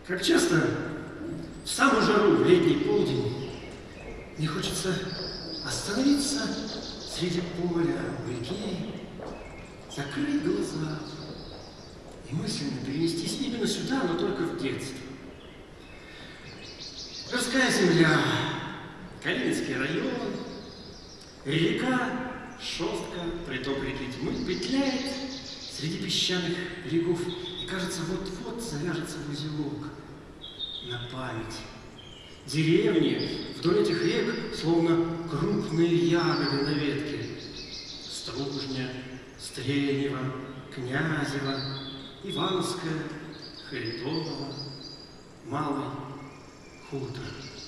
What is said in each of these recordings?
Как часто в самую жару, в летний полдень, мне хочется остановиться среди поля, у реки, закрыть глаза и мысленно перенестись именно сюда, но только в детство. Городская земля, Калининский район, река, Шостка, приток реки Тьмы, петляет среди песчаных берегов, и кажется, вот-вот завяжется в узелок на память. Деревни вдоль этих рек, словно крупные ягоды на ветке. Стружня, Стрельнево, Князево, Ивановская, Харитонова, Малый хутор.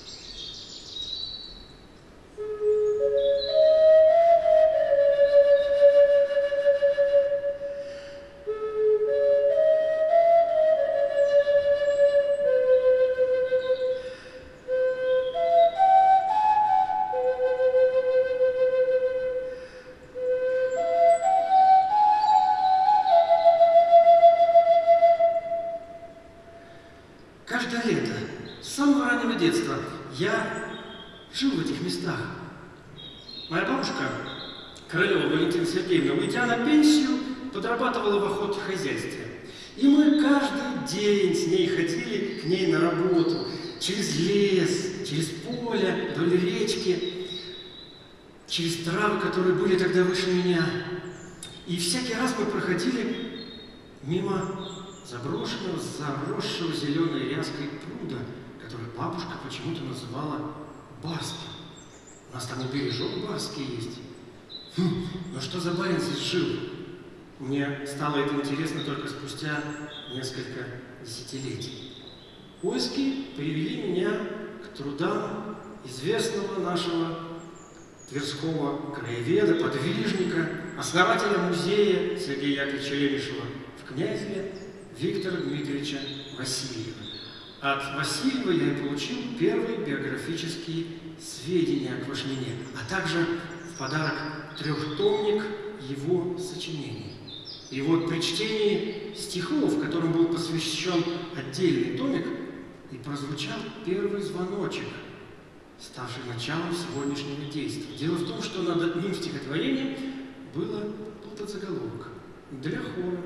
Каждое лето, с самого раннего детства, я жил в этих местах. Моя бабушка, Королева Валентина Сергеевна, уйдя на пенсию, подрабатывала в охотхозяйстве. И мы каждый день с ней ходили к ней на работу, через лес, через поле, вдоль речки, через травы, которые были тогда выше меня. И всякий раз мы проходили мимо заброшенного, заросшего зеленой ряской пруда, который бабушка почему-то называла барским. У нас там и бережок барский есть. Но что за барин здесь жил? Мне стало это интересно только спустя несколько десятилетий. Поиски привели меня к трудам известного нашего тверского краеведа, подвижника, основателя музея Сергея Яковлевича Лемешева в Князеве Виктора Дмитриевича Васильева. От Васильева я и получил первые биографические сведения о Квашнине, а также в подарок трехтомник его сочинений. И вот при чтении стихов, которым был посвящен отдельный томик, и прозвучал первый звоночек, ставший началом сегодняшнего действия. Дело в том, что над одним стихотворением был подзаголовок «Для хора».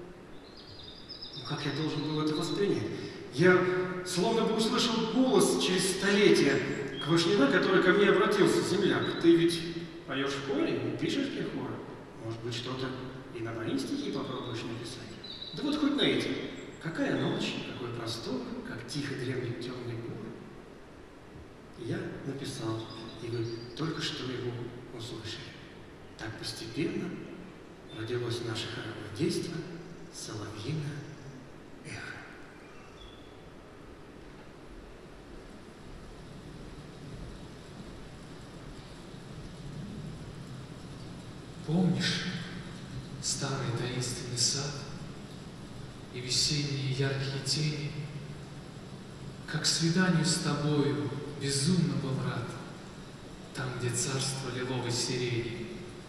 Как я должен был это воспринять? Я словно бы услышал голос через столетия Квашнина, который ко мне обратился: «Земляк, ты ведь поешь в хоре, не пишешь для хора? Может быть, что-то и на мои стихи попробуешь написать? Да вот хоть на эти. Какая ночь, какой простор, как тихо дремлет темный бор». Я написал, и вы только что его услышали. Так постепенно родилось наше хоровое действо «Соловьиное эхо». Помнишь старый таинственный сад и весенние яркие тени? Как свиданию с тобою безумно был рад, там, где царство лиловой сирени.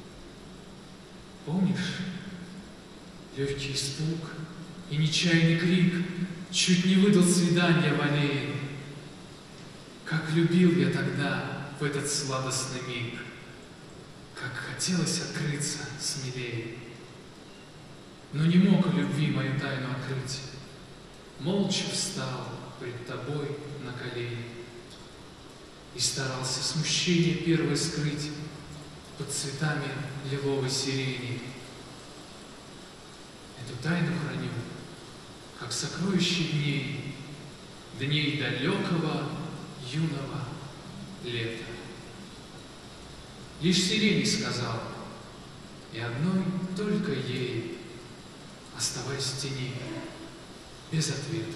Помнишь легкий испуг и нечаянный крик чуть не выдал свидания в аллее? Как любил я тогда в этот сладостный миг, как хотелось открыться смелее, но не мог любви мою тайну открыть. Молча встал пред тобой на колени и старался смущение первое скрыть под цветами лиловой сирени. Эту тайну храню, как сокровище дней, дней далекого юного лета. Лишь сирени сказал, и одной только ей, оставаясь в тени, без ответа.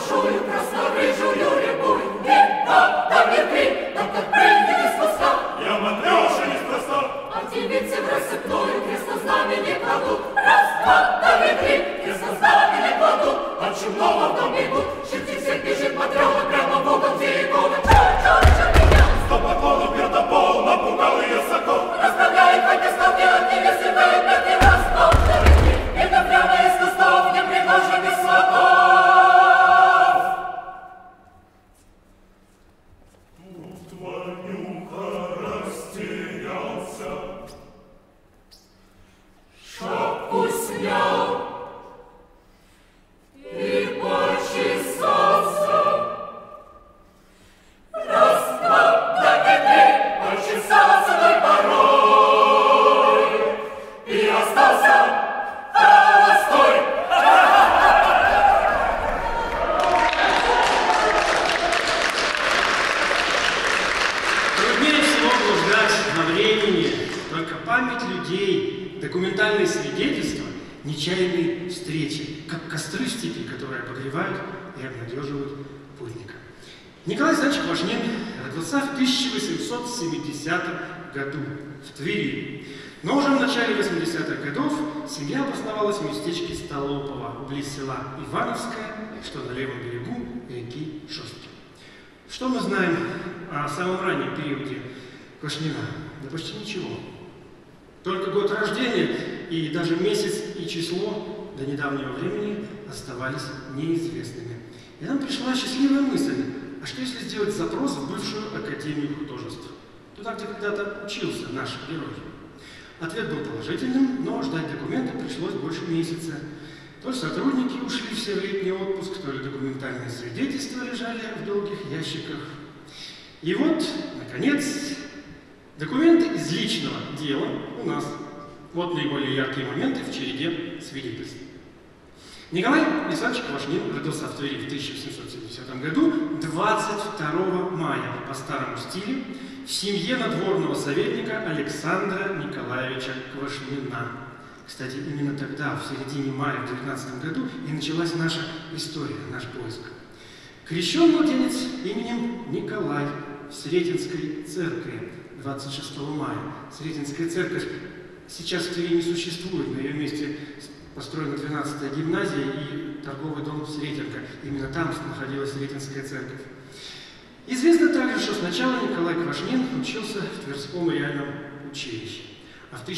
большую красно-рыжую рябу. Видно, да не ты, да как прыгнет из хвоста. Я Матреша неспроста. А девицы в рассыпную крестознамени кладут. Раз, два, да не три, крестознамени кладут. От чумного в дом бегут, шибче всех бежит Матрена прямо в угол, где икона. Чё меня? Сто поклонов Гердопол напугал ее сокол. Расправляет хоть осталки от невесты, дает пятый раз. Но впереди, это прямо из кустов, не предложенный слотов. Тут Ванюха растерялся. Шапку снял и почесался. Раз, два, да не три, почесался той порой и остался холостой. Труднее всего блуждать во времени, только память людей, документальные свидетельства, нечаянные встречи, как костры в степи, которые обогревают и обнадеживают путника. Николай Александрович Квашнин родился в 1870 году в Твери. Но уже в начале 80-х годов семья обосновалась в местечке Столопово, близ села Ивановское, что на левом берегу реки Шостки. Что мы знаем о самом раннем периоде Квашнина? Да почти ничего. Только год рождения и даже месяц и число до недавнего времени оставались неизвестными. И нам пришла счастливая мысль, а что если сделать запрос в бывшую Академию художеств? Туда, где когда-то учился наш герой. Ответ был положительным, но ждать документы пришлось больше месяца. То ли сотрудники ушли все в летний отпуск, то ли документальные свидетельства лежали в долгих ящиках. И вот, наконец, документы из личного дела у нас. Вот наиболее яркие моменты в череде свидетельств. Николай Александрович Квашнин родился в Твери в 1770 году 22 мая по старому стилю в семье надворного советника Александра Николаевича Квашнина. Кстати, именно тогда, в середине мая в 19 году, и началась наша история, наш поиск. Крещен младенец именем Николай в Сретенской церкви 26 мая. Сретенская церковь сейчас в Твери не существует, на ее месте построена 12-я гимназия и торговый дом Сретенка. Именно там находилась Сретенская церковь. Известно также, что сначала Николай Квашнин учился в Тверском реальном училище, а в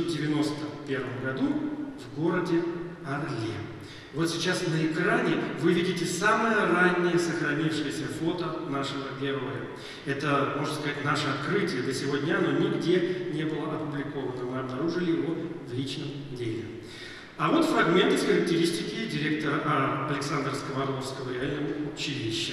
1891 году в городе Орле. Вот сейчас на экране вы видите самое раннее сохранившееся фото нашего героя. Это, можно сказать, наше открытие до сего дня, но нигде не было опубликовано. Мы обнаружили его в личном деле. А вот фрагмент из характеристики директора Александровского Орловского реального училища.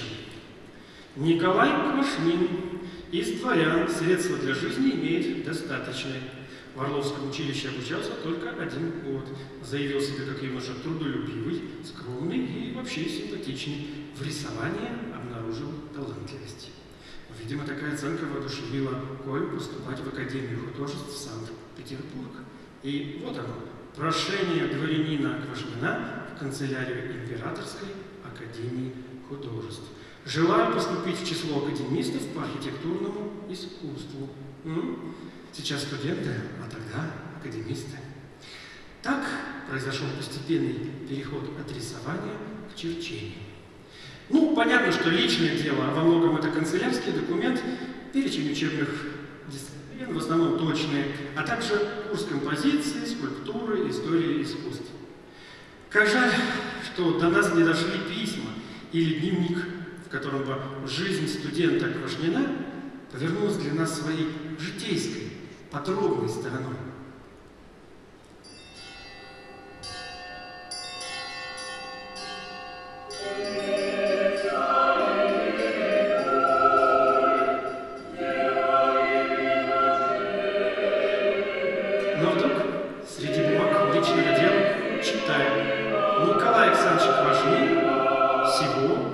Николай Квашнин из дворян средства для жизни имеет достаточные. В Орловском училище обучался только 1 год. Заявил себя как юноша трудолюбивый, скромный и вообще симпатичный. В рисовании обнаружил талантливость. Видимо, такая оценка воодушевила Колю поступать в Академию художеств Санкт-Петербург. И вот оно, прошение дворянина Квашнина в канцелярию Императорской Академии художеств. Желаю поступить в число академистов по архитектурному искусству. Сейчас студенты, а тогда академисты. Так произошел постепенный переход от рисования к черчению. Ну, понятно, что личное дело, а во многом это канцелярский документ, перечень учебных дисциплин, в основном точные, а также курс композиции, скульптуры, истории искусств. Как жаль, что до нас не дошли письма или дневник, в котором бы жизнь студента Квашнина повернулась для нас своей житейской, подробной стороной. Но вдруг среди бумаг личного дела читаем: Николай Александрович Квашнин всего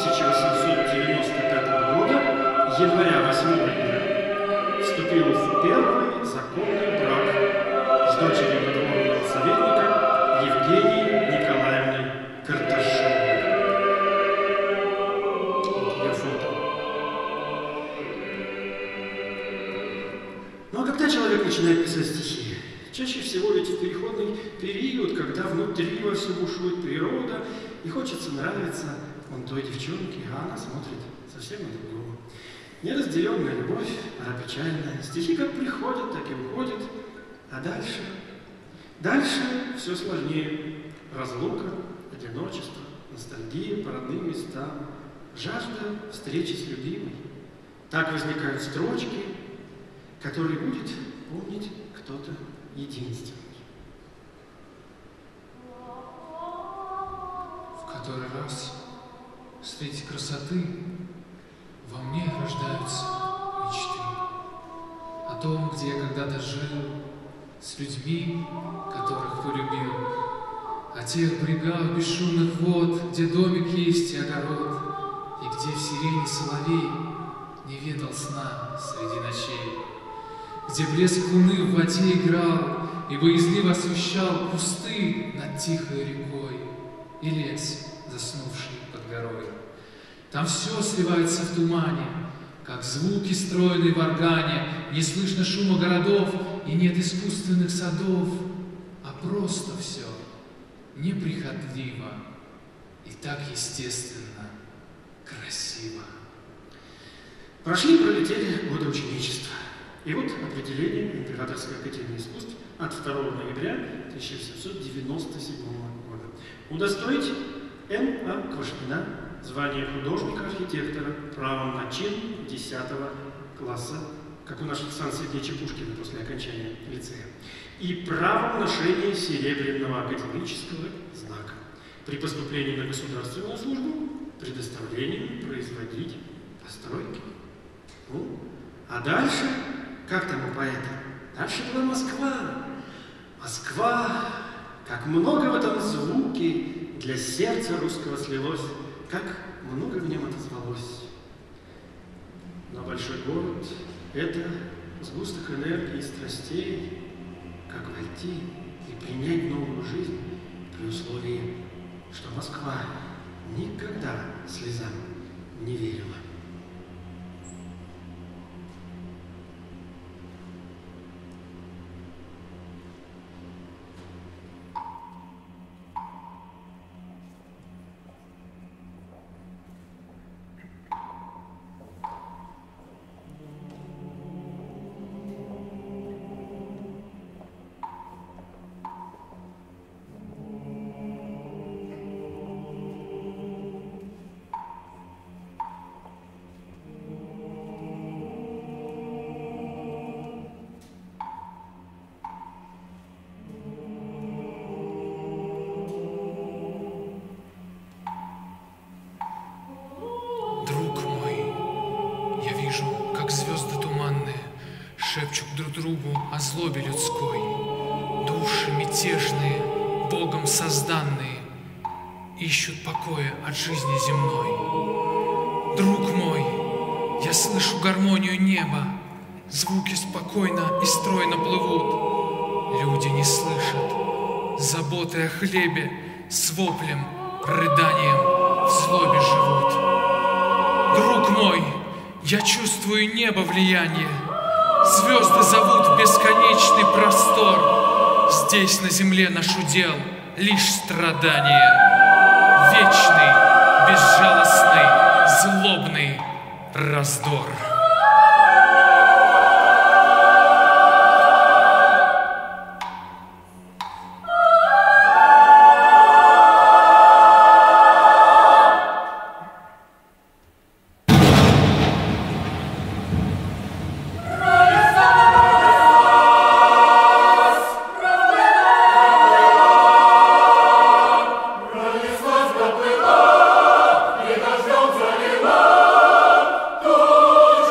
1895 года, января 8 дня, вступил в первый законный брак с дочерью надворного советника Евгенией Николаевной Карташовой. Ну а когда человек начинает писать стихи? Чаще всего ведь в переходный период, когда внутри во всем бушует природа, и хочется нравиться вон той девчонке, а она смотрит совсем на другого. Неразделенная любовь, пора печальная. Стихи как приходят, так и уходят. А дальше? Дальше все сложнее. Разлука, одиночество, ностальгия по родным местам, жажда встречи с любимой. Так возникают строчки, которые будет помнить кто-то единственный. В который раз среди красоты во мне рождаются мечты о том, где я когда-то жил, с людьми, которых полюбил, о тех брегах бесшумных вод, где домик есть и огород, и где в сирени соловей не ведал сна среди ночей, где блеск луны в воде играл и боязливо освещал кусты над тихой рекой и лес, заснувший под горой. Там все сливается в тумане, как звуки, стройные в органе, не слышно шума городов и нет искусственных садов, а просто все неприхотливо и так естественно, красиво. Пролетели годы ученичества. И вот определение Императорской академии искусств от 2 ноября 1797 года. Удостоить Н.А. Квашнина звание художника-архитектора правом на чин 10 класса, как у нашего Александра Сергеевича Пушкина после окончания лицея, и правом ношения серебряного академического знака при поступлении на государственную службу, предоставлением производить постройки. Ну, а дальше, как там у поэта? Дальше была Москва. Москва, как много в этом звуке для сердца русского слилось, как много в нем отозвалось. Но большой город — это сгусток энергии и страстей, как войти и принять новую жизнь при условии, что Москва никогда слезам не верила. Шепчут друг другу о злобе людской. Души мятежные, Богом созданные, ищут покоя от жизни земной. Друг мой, я слышу гармонию неба, звуки спокойно и стройно плывут. Люди не слышат, заботы о хлебе с воплем, рыданием в злобе живут. Друг мой, я чувствую небо влияние, звезды зовут в бесконечный простор. Здесь на земле наш удел лишь страдание. Вечный, безжалостный, злобный раздор. Душа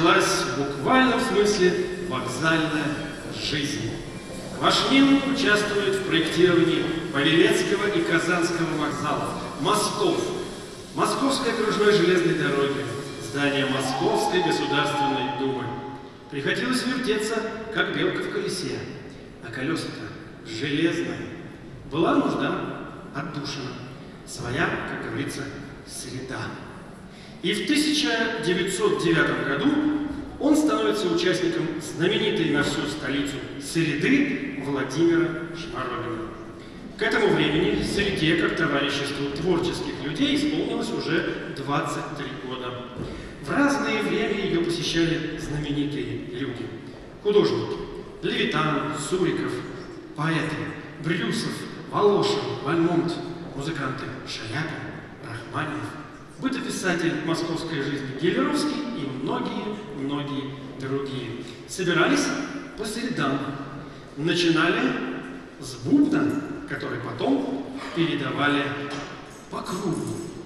началась в буквальном смысле вокзальная жизнь. Квашнин участвует в проектировании Павелецкого и Казанского вокзалов, мостов, Московской окружной железной дороги, здания Московской Государственной Думы. Приходилось вертеться, как белка в колесе, а колеса-то железные. Была нужда отдушина, своя, как говорится, среда. И в 1909 году он становится участником знаменитой на всю столицу среды Владимира Шмаровина. К этому времени среде, как товариществу творческих людей, исполнилось уже 23 года. В разное время ее посещали знаменитые люди. Художники Левитан, Суриков, поэты Брюсов, Волошин, Вальмонт, музыканты Шаляпин, Рахманинов, бытописатель московской жизни Гелеровский и многие другие. Собирались по средам. Начинали с бубна, который потом передавали по кругу.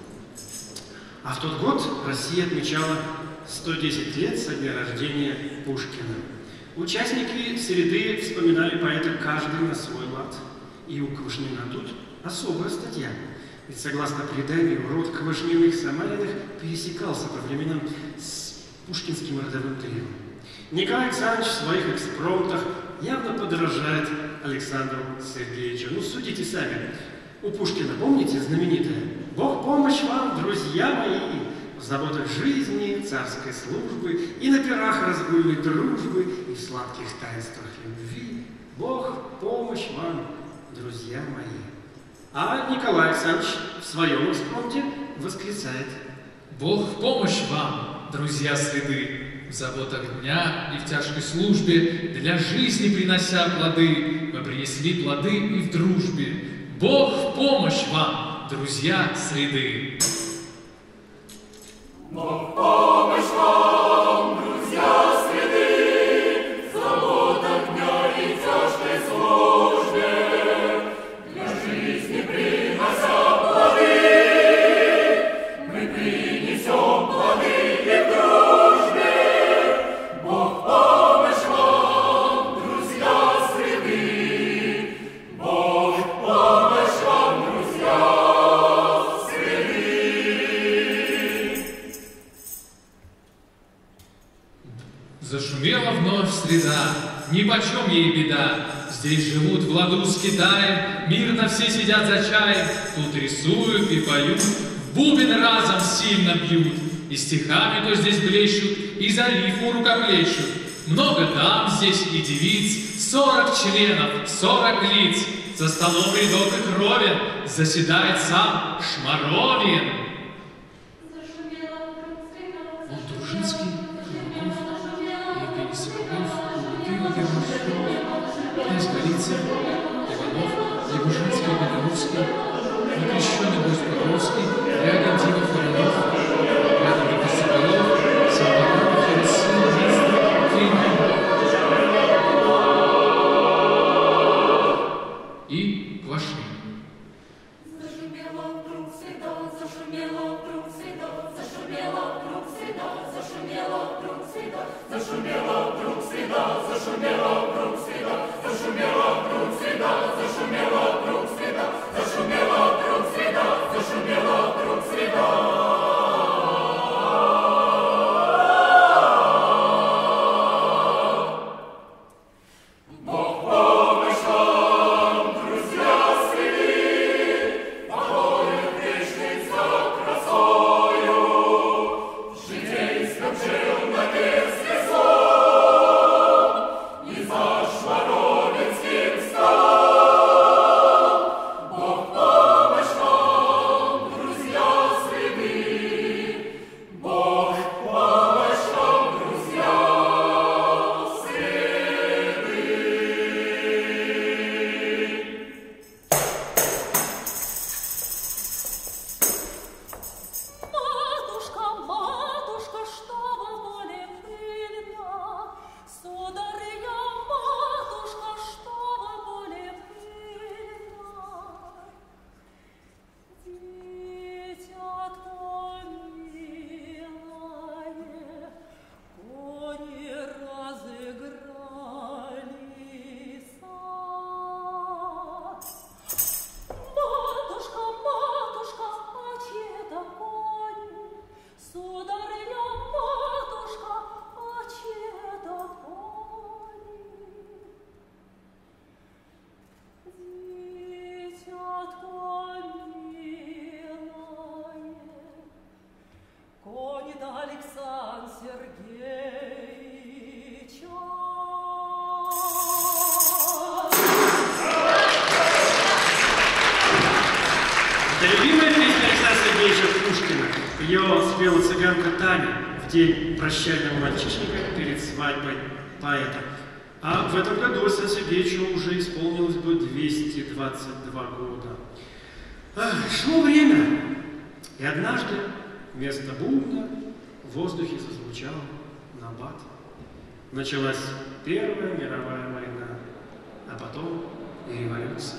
А в тот год Россия отмечала 110 лет со дня рождения Пушкина. Участники среды вспоминали поэта каждый на свой лад. И у Квашнина тут особая статья. Ведь, согласно преданию, род Квашниных-Самариных пересекался по временам с пушкинским родовым трио. Николай Александрович в своих экспромтах явно подражает Александру Сергеевичу. Ну, судите сами. У Пушкина, помните, знаменитое «Бог помощь вам, друзья мои, в заботах жизни, царской службы, и на пирах разгульной дружбы, и в сладких таинствах любви. Бог помощь вам, друзья мои». А Николай Александрович в своем экспромте восклицает: «Бог в помощь вам, друзья среды, в заботах дня и в тяжкой службе, для жизни принося плоды, мы принесли плоды и в дружбе. Бог в помощь вам, друзья среды». Бог в помощь вам, друзья среды, в заботах дня и тяжкой службе, для жизни принося плоды, мы принесем плоды и в дружбе. Бог в помощь вам, друзья среды, Бог в помощь вам, друзья среды. Зашумела вновь среда, нипочем ей беда. Здесь живут в ладу с Китаем, мирно все сидят за чаем. Тут рисуют и поют, в бубен разом сильно бьют. И стихами то здесь блещут, и за рифму рукоплещут. Много дам здесь и девиц, 40 членов, 40 лиц. За столом рядок и кровен заседает сам Шмаровин. Он Дружинский, Евгений Соколов, Кирилл Германов, князь Голицын, Иванов, Лягушинский, Белорусский, некрещенный гость Покровский, Лягин, Дима, Фаринов, рядом Виктор Соколов, Самбаков, Ересин, Минстр, Клеймон и Квашнин. Зашумела вдруг среда, зашумела вдруг среда, зашумела вдруг среда, зашумела вдруг среда, зашумела вдруг среда, зашумела вдруг среда, зашумела вдруг среда, зашумела вдруг среда, зашумела вдруг среда, зашумела вдруг среда. Бог помощь вам, друзья среды, покоя вечный за красою, житейском жил на песке сон, и за день прощального мальчишника перед свадьбой поэта. А в этом году Александру Сергеевичу уже исполнилось бы 222 года. Шло время, и однажды вместо бубна в воздухе зазвучал набат. Началась Первая мировая война, а потом и революция.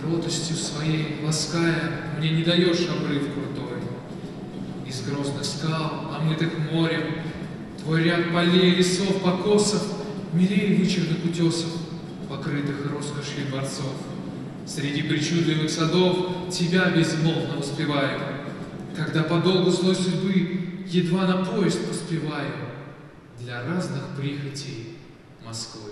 кротостью своей лаская, мне не даешь обрыв крутой. Из грозных скал, омытых морем, твой ряд полей, лесов, покосов, милее вычерных утесов, покрытых роскошью дворцов. Среди причудливых садов тебя безмолвно успеваю, когда по долгу злой судьбы едва на поезд поспеваю для разных прихотей Москвы.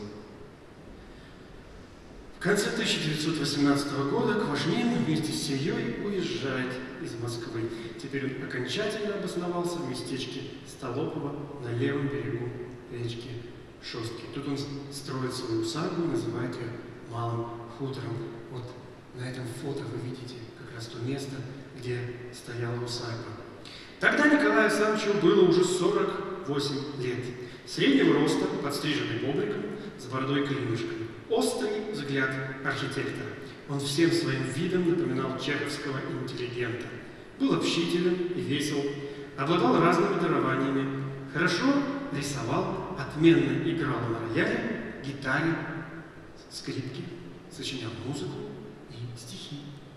В конце 1918 года Квашнин вместе с семьей уезжает из Москвы. Теперь он окончательно обосновался в местечке Столопово на левом берегу речки Шостки. Тут он строит свою усадьбу, называет ее Малым хутором. Вот на этом фото вы видите как раз то место, где стояла усадьба. Тогда Николаю Александровичу было уже 48 лет. Среднего роста, подстриженный бобриком, с бородой-клинышкой. Острый взгляд архитектора. Он всем своим видом напоминал чеховского интеллигента. Был общителен и весел, обладал разными дарованиями, хорошо рисовал, отменно играл на рояле, гитаре, скрипке, сочинял музыку и стихи.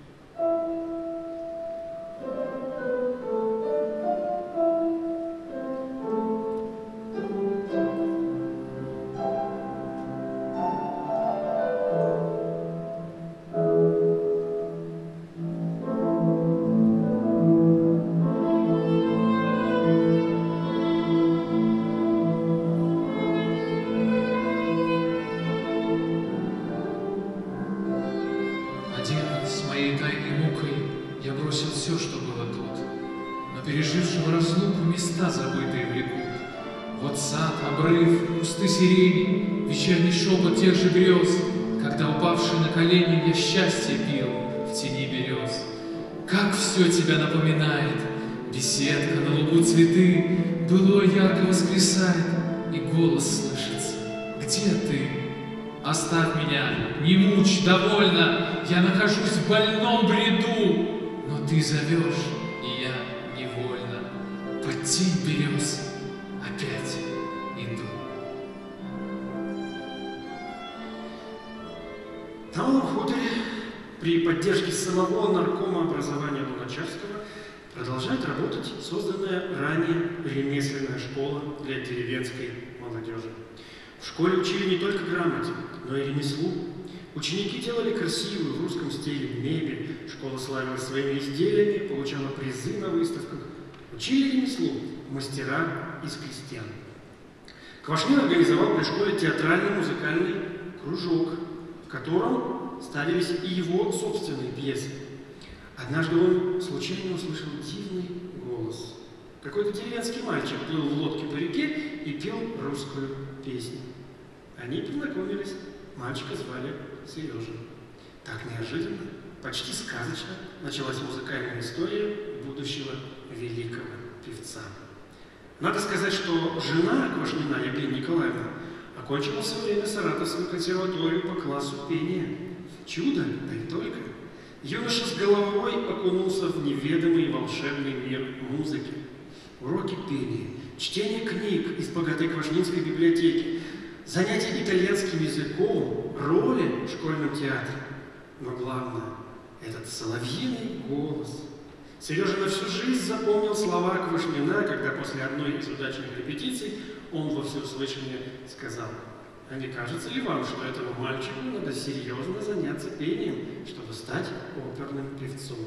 Сирени, вечерний шепот тех же грез, когда упавший на колени я счастье пил в тени берез. Как все тебя напоминает, беседка, на лугу цветы, былое ярко воскресает, и голос слышится. Где ты? Оставь меня, не мучь, довольно, я нахожусь в больном бреду, но ты зовешь, и я невольно под тень берез опять иду. На Малом хуторе при поддержке самого наркома образования Луначарского продолжает работать созданная ранее ремесленная школа для деревенской молодежи. В школе учили не только грамоте, но и ремеслу. Ученики делали красивую в русском стиле мебель, школа славилась своими изделиями, получала призы на выставках. Учили ремеслу мастера из крестьян. Квашнин организовал при школе театральный музыкальный кружок, в котором ставились и его собственные пьесы. Однажды он случайно услышал дивный голос. Какой-то деревенский мальчик плыл в лодке по реке и пел русскую песню. Они познакомились. Мальчика звали Сережа. Так неожиданно, почти сказочно, началась музыкальная история будущего великого певца. Надо сказать, что жена Квашнина, Евгения Николаевна, окончила в свое время Саратовскую консерваторию по классу пения. Чудо, да и только. Юноша с головой окунулся в неведомый волшебный мир музыки. Уроки пения, чтение книг из богатой квашнинской библиотеки, занятия итальянским языком, роли в школьном театре. Но главное, этот соловьиный голос. Сережа на всю жизнь запомнил слова Квашнина, когда после одной из удачных репетиций он во всеуслышание сказал: «А не кажется ли вам, что этому мальчику надо серьезно заняться пением, чтобы стать оперным певцом?»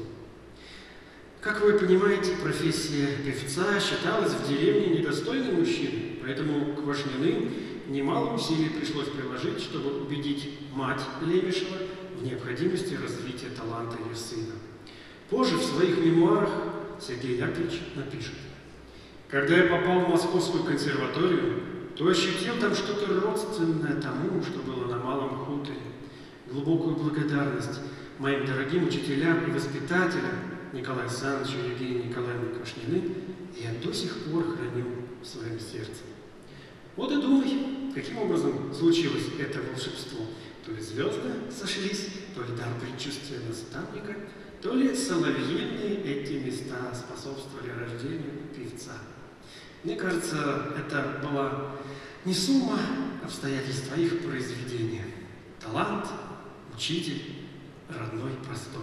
Как вы понимаете, профессия певца считалась в деревне недостойной мужчины, поэтому Квашниным немало усилий пришлось приложить, чтобы убедить мать Лемешева в необходимости развития таланта ее сына. Позже в своих мемуарах Сергей Яковлевич напишет: «Когда я попал в Московскую консерваторию, то ощутил там что-то родственное тому, что было на Малом хуторе. Глубокую благодарность моим дорогим учителям и воспитателям Николаю Александровичу и Евгении Николаевне Квашниным я до сих пор храню в своем сердце». Вот и думай, каким образом случилось это волшебство. То ли звезды сошлись, то ли дар предчувствия наставника, то ли соловьиные эти места способствовали рождению певца. Мне кажется, это была не сумма обстоятельств, а их произведения. Талант, учитель, родной простор.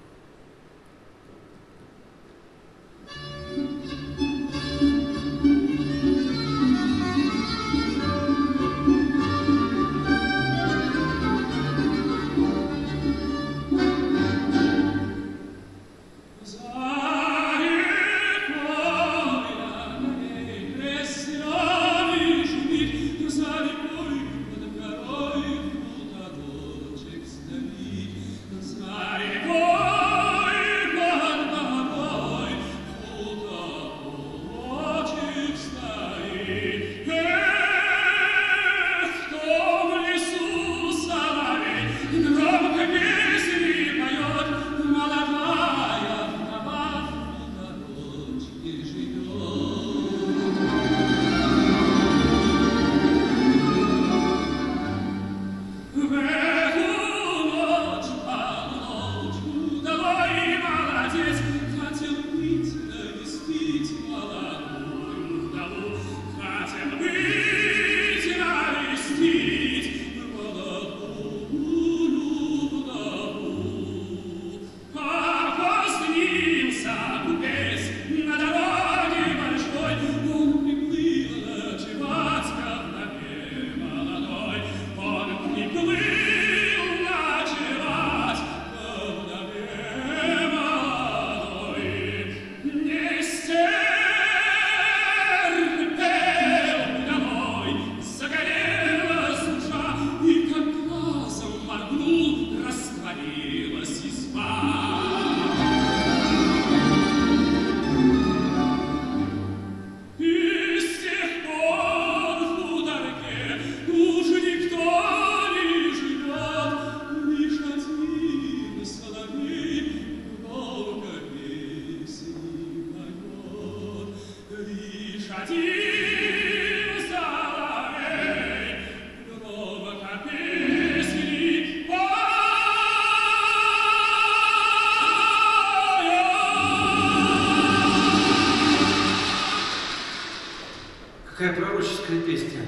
Какая пророческая песня.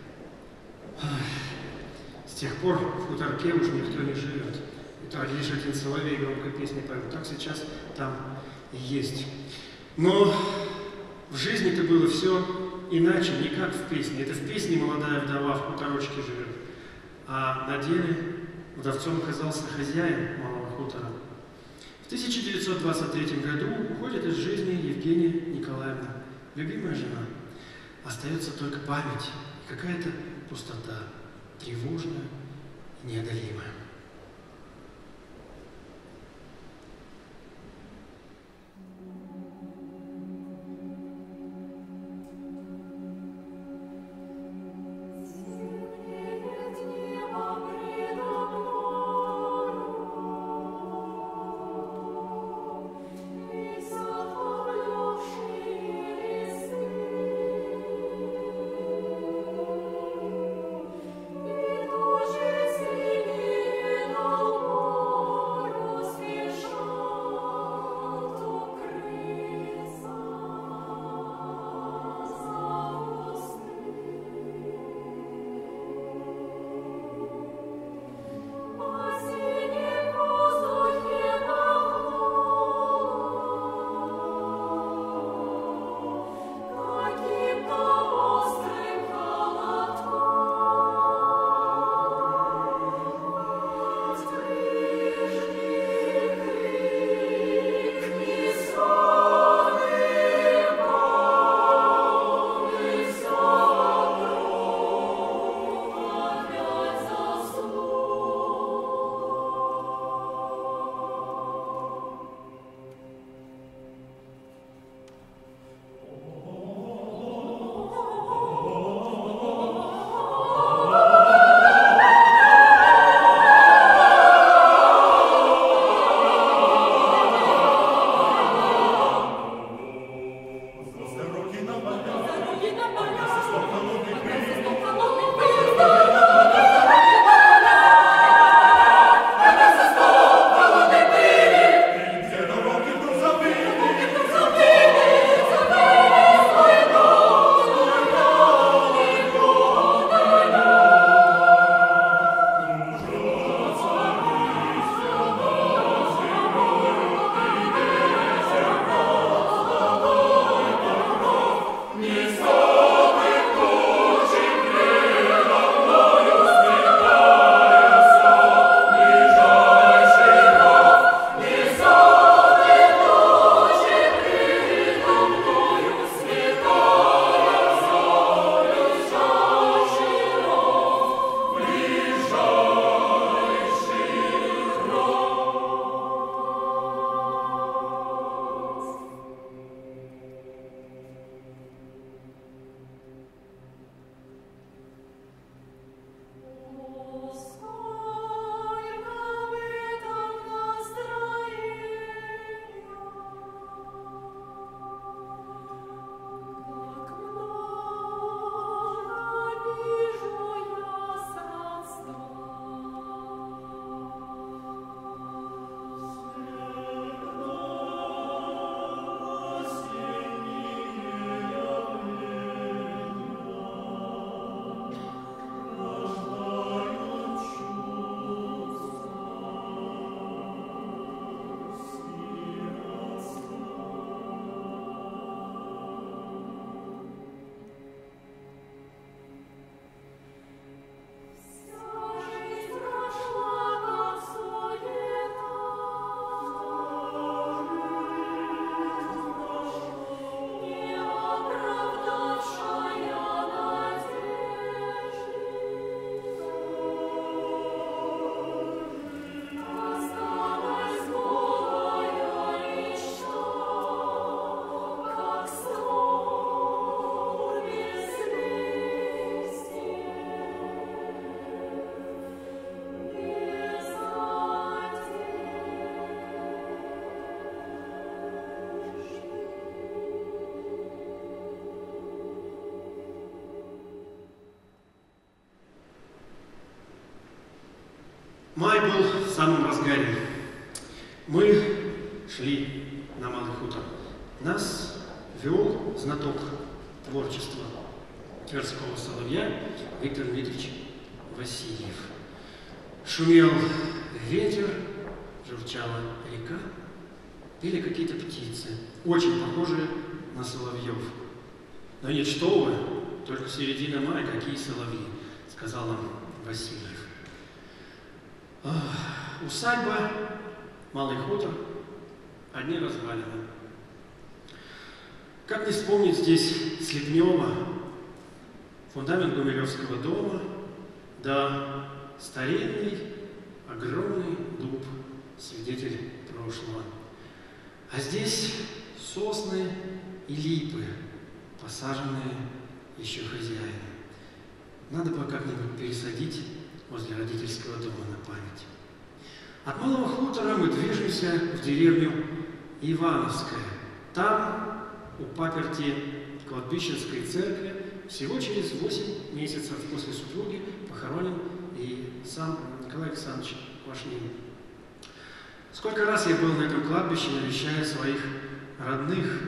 С тех пор в хуторке уже никто не живет. Это лишь один соловей громкой песни поет. Так сейчас там и есть. Но в жизни-то было все иначе, не как в песне. Это в песне молодая вдова в хуторочке живет. А на деле вдовцом оказался хозяин малого хутора. В 1923 году уходит из жизни Евгения Николаевна, любимая жена. Остается только память и какая-то пустота, тревожная и неодолимая. Thank you. Май был в самом разгаре. Мы шли на Малый хутор. Нас вел знаток творчества Тверского соловья Виктор Дмитриевич Васильев. Шумел ветер, журчала река, пели какие-то птицы, очень похожие на соловьев. Но нет, что вы, только середина мая, какие соловьи, сказал нам Васильев. Усадьба, Малый хутор, одни развалины. Как не вспомнить здесь Слепнева, фундамент Гумилевского дома, да старинный, огромный дуб, свидетель прошлого. А здесь сосны и липы, посаженные еще хозяином. Надо бы как-нибудь пересадить возле родительского дома на память. От Малого хутора мы движемся в деревню Ивановская. Там, у паперти кладбищенской церкви, всего через 8 месяцев после супруги похоронен и сам Николай Александрович Квашнин. Сколько раз я был на этом кладбище, навещая своих родных,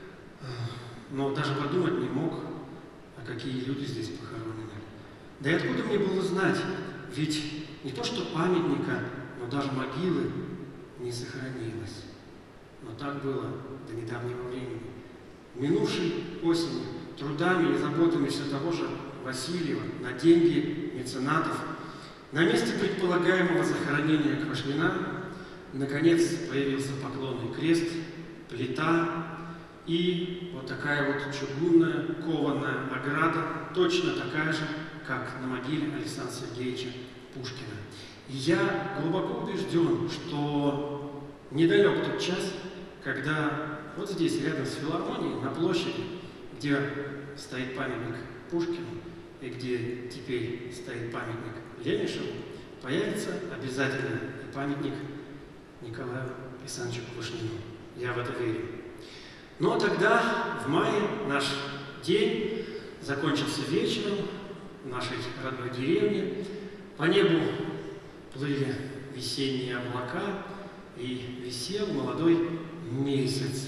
но даже подумать не мог, а какие люди здесь похоронены. Да и откуда мне было знать? Ведь не то что памятника, но даже могилы не сохранилось. Но так было до недавнего времени. Минувшей осенью трудами и заботами все того же Васильева на деньги меценатов на месте предполагаемого захоронения Квашнина наконец появился поклонный крест, плита и вот такая вот чугунная кованая ограда, точно такая же, как на могиле Александра Сергеевича Пушкина. И я глубоко убежден, что недалек тот час, когда вот здесь, рядом с филармонией, на площади, где стоит памятник Пушкину и где теперь стоит памятник Ленишеву, появится обязательно и памятник Николаю Александровичу Квашнину. Я в это верю. Ну а тогда, в мае, наш день закончился вечером в нашей родной деревне. По небу плыли весенние облака, и висел молодой месяц.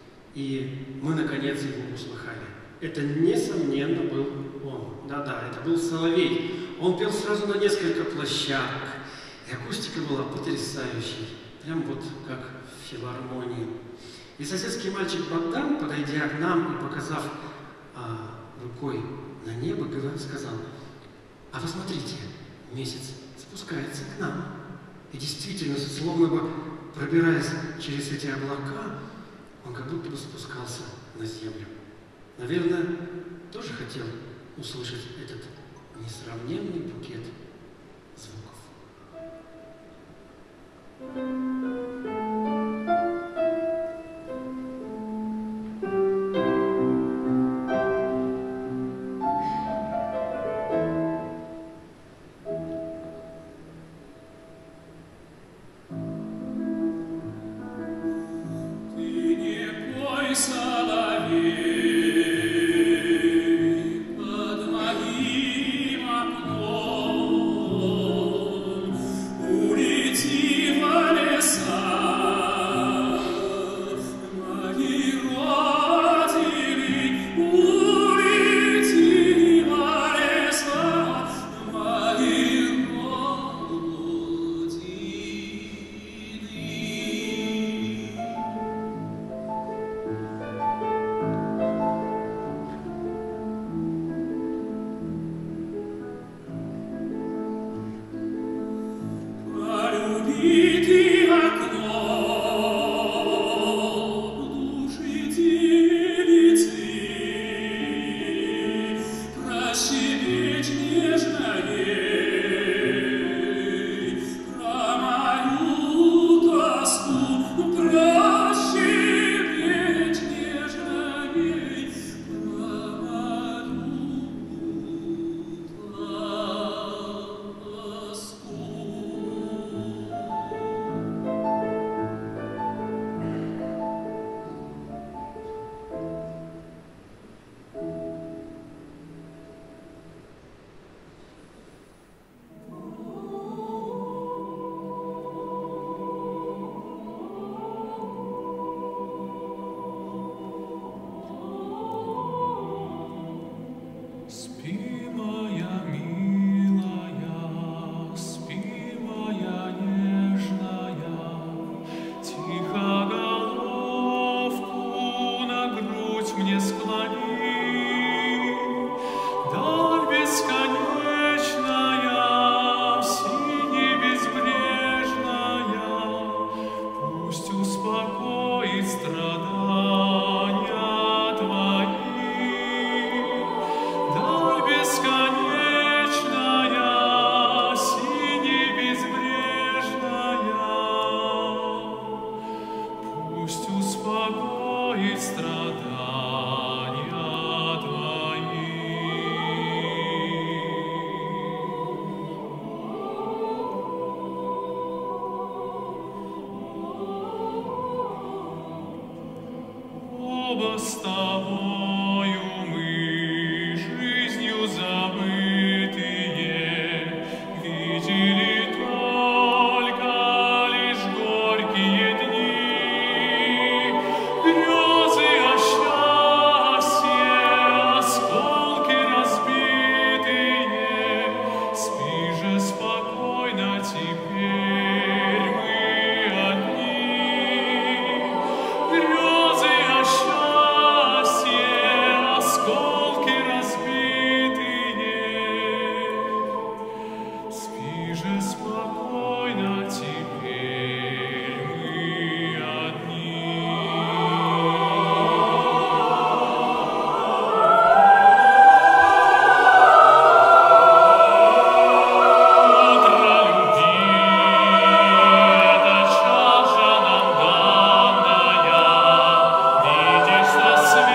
И мы, наконец, его услыхали. Это, несомненно, был он. Да-да, это был соловей. Он пел сразу на несколько площадок. И акустика была потрясающей. Прям вот как в филармонии. И соседский мальчик Богдан, подойдя к нам и показав рукой на небо, сказал: «А вы смотрите, месяц спускается к нам». И действительно, словно бы пробираясь через эти облака, он как будто бы спускался на землю. Наверное, тоже хотел услышать этот несравненный букет звуков. с тобою мы, жизнью забытые, видели только лишь горькие дни, грезы о счастье, осколки разбитые. Спи же спокойно теперь, мы одни. Грезы о счастье, осколки разбитые. Спи же спокойно теперь, мы одни. Утро любви, это чаша нам данная. Видишь, со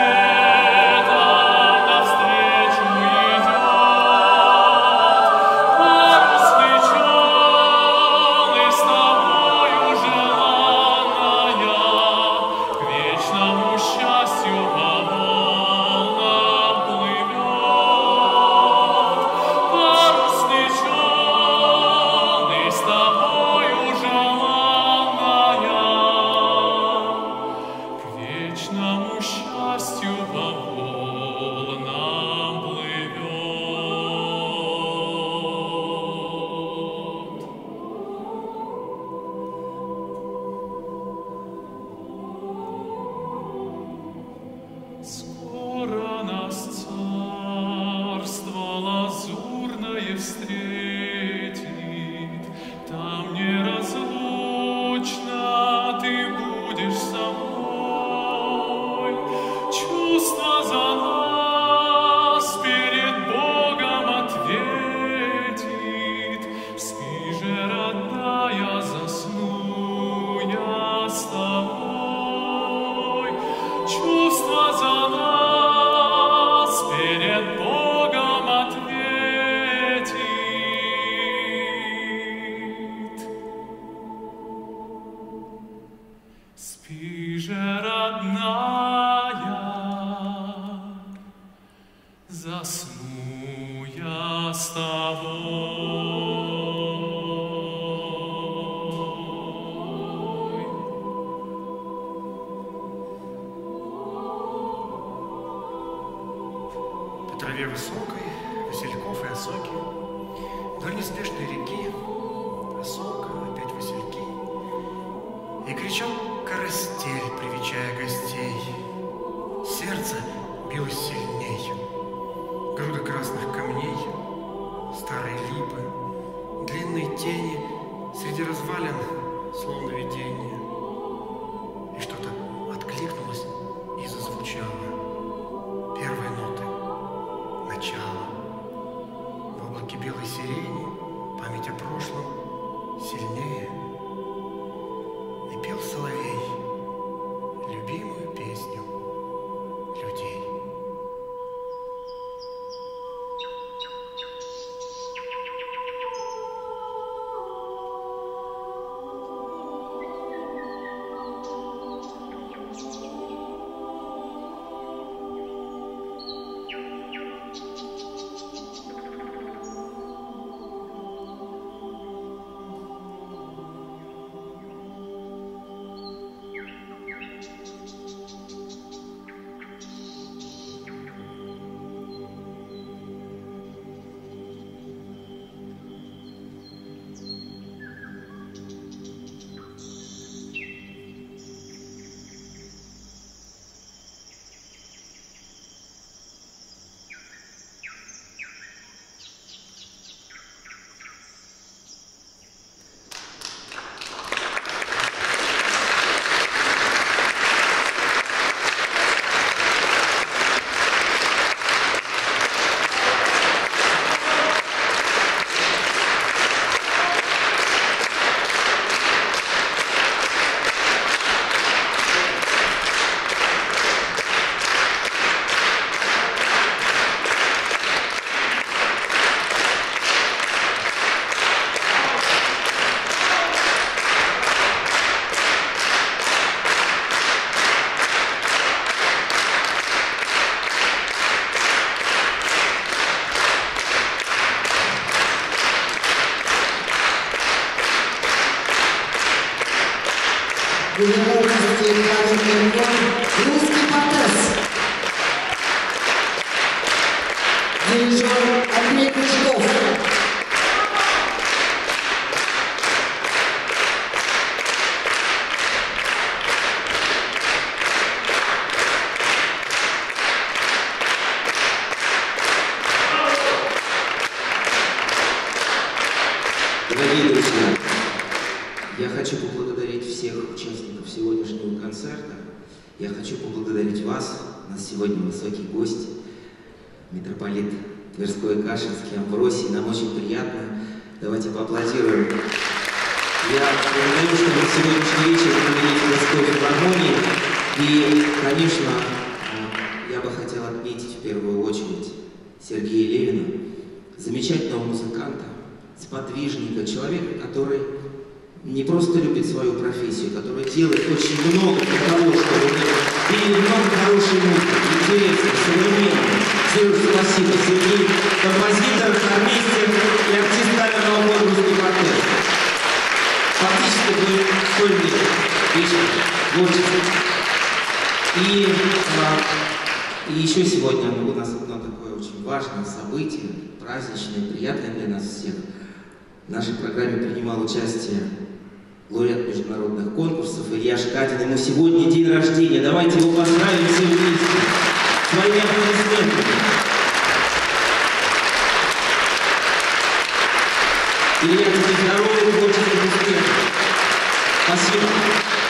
светом навстречу идет. Парус леченый с тобою желанная, к вечному счастью по волнам плывет. Парус леченый с тобою желанная, к вечному счастью по волнам плывет. Скоро нас царство лазурное встретит, там неразлучно ты будешь со мной. Чувство за нас перед Богом ответит. Спи же, родная, засну я с тобой. Чувство за нас перед Богом ответит. Спи же, родная, засну я с тобой. По траве высокой, васильков и осоки, вдоль неспешной реки, осока, опять васильки. И кричал карастель, привечая гостей. Сердце билось сильней. Груда красных камней, старые липы, длинные тени среди развалин, словно видение. И что-то откликнулось и зазвучало. Первые ноты. Начало. В облаке белой сирени память о прошлом сильнее. И пел соловей любимую песню людей. в творчестве «Русский протез». Дирижер Андрей Пешков. Дорогие друзья, я хочу поблагодарить всех участников сегодняшнего концерта. Я хочу поблагодарить вас. У нас сегодня высокий гость, митрополит Тверской и Кашинский Амвросий. Нам очень приятно. Давайте поаплодируем. Я благодарю, что мы сегодняшний вечер провели в Тверской филармонии. И, конечно, я бы хотел отметить в первую очередь Сергея Левина, замечательного музыканта, сподвижника, человека, который не просто любит свою профессию, который делает очень много для того, чтобы пели много хорошей музыки, интересной, современной. Сереж, спасибо. Сергей, композитор, хормейстер и артист камерного хора «Русский протез». Фактически был сольный вечер творчества. И еще сегодня у нас одно такое очень важное событие, праздничное, приятное для нас всех. В нашей программе принимал участие лауреат международных конкурсов Илья Шкадин. Ему сегодня день рождения. Давайте его поздравим все вместе. Своими аплодисментами. Илья, тебе здоровья, творческих успехов. Спасибо.